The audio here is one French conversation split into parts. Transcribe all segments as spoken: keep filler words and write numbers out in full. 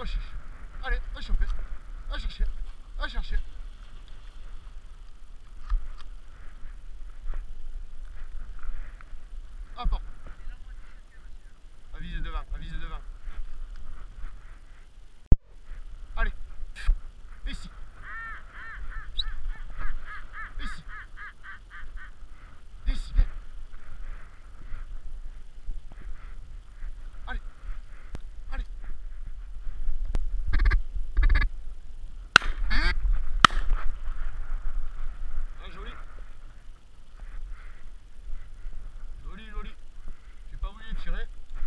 On cherche. Allez, on choper. On chercher. On chercher. Hop. Avise devant, avise devant. Allez. Ici. Ici. Ici. Viens. Allez. Allez. Ah, joli. Joli, joli. J'ai pas voulu tirer.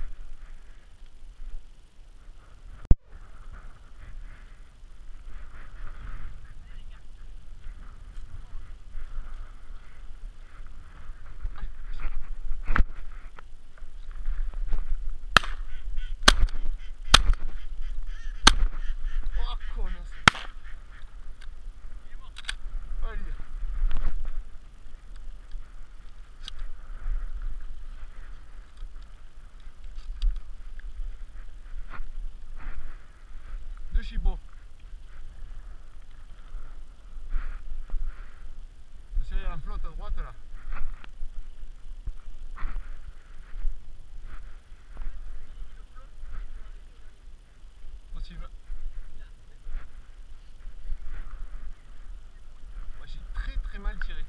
De chibot. C'est la flotte à droite là. Possible. Moi j'ai très très mal tiré.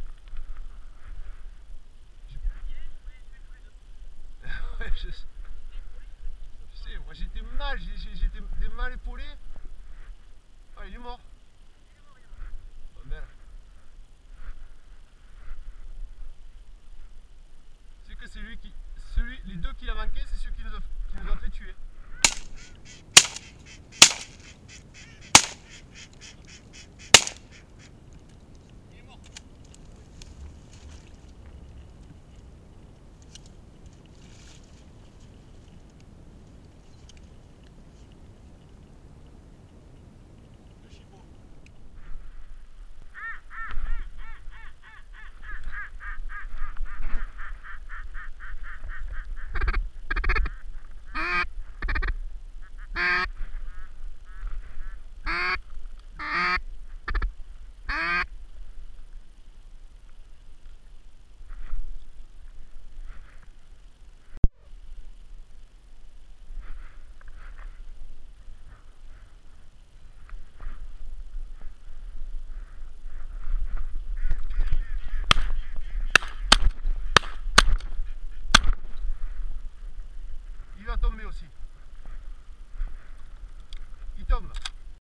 Ouais, je sais. Je sais, moi j'étais mal, j'étais mal épaulé. Ah, il est mort. Oh, merde. C'est que c'est lui qui. Celui, les deux qu'il a manqué, c'est ceux qui nous ont, qui nous ont fait tuer.